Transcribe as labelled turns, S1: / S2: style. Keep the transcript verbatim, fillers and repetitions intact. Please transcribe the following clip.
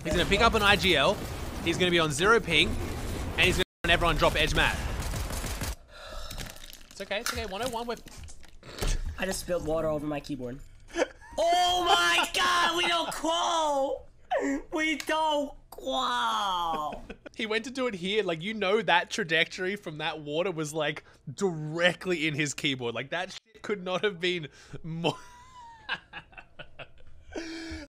S1: He's going to pick up an I G L. He's going to be on zero ping. And he's going to let everyone drop edge mat. It's okay, it's okay. one oh one with...
S2: I just spilled water over my keyboard. Oh my god, we don't qual! We don't qual!
S1: He went to do it here. Like, you know that trajectory from that water was, like, directly in his keyboard. Like, that shit could not have been more...